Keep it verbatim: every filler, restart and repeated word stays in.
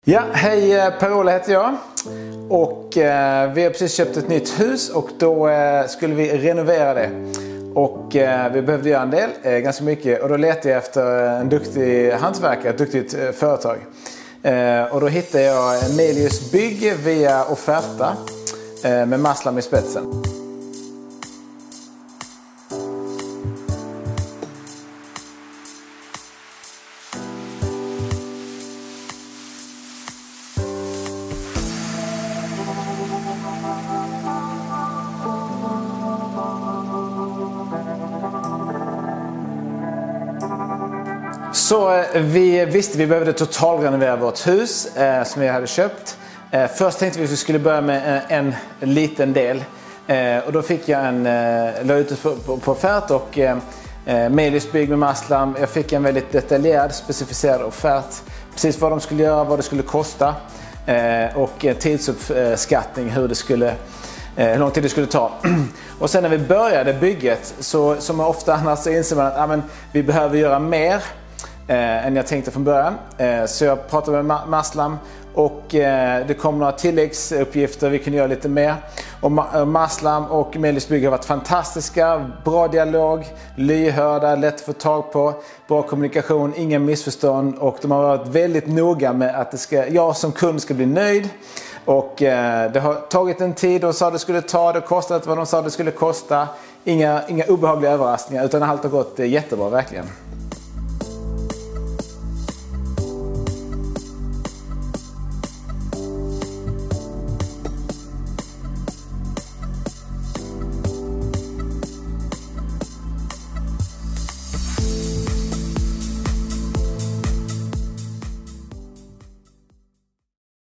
Ja, hej, Per-Ola heter jag och eh, vi har precis köpt ett nytt hus och då eh, skulle vi renovera det. Och eh, vi behövde göra en del, eh, ganska mycket, och då letade jag efter en duktig hantverkare, ett duktigt eh, företag. Eh, och då hittade jag Melius Bygg via Offerta eh, med Maslam i spetsen. Så vi visste vi behövde totalrenovera vårt hus eh, som vi hade köpt. Eh, först tänkte vi att vi skulle börja med en, en liten del. Eh, och då fick jag en, eh, la ut på, på, på offert och eh, Melius Bygg med Maslam. Jag fick en väldigt detaljerad, specificerad offert. Precis vad de skulle göra, vad det skulle kosta. Eh, och tidsuppskattning, hur det skulle... hur lång tid det skulle ta. Och sen när vi började bygget, så som ofta annars, så inser man att ah, men, vi behöver göra mer eh, än jag tänkte från början. Eh, så jag pratade med Maslam och eh, det kom några tilläggsuppgifter, vi kunde göra lite mer. Och Ma Maslam och Melius Bygg har varit fantastiska, bra dialog, lyhörda, lätt att få tag på, bra kommunikation, inga missförstånd, och de har varit väldigt noga med att det ska, jag som kund ska bli nöjd. Och eh, det har tagit en tid, och sa det skulle ta, det kostat vad de sa det skulle kosta. Inga, inga obehagliga överraskningar, utan allt har gått eh, jättebra verkligen.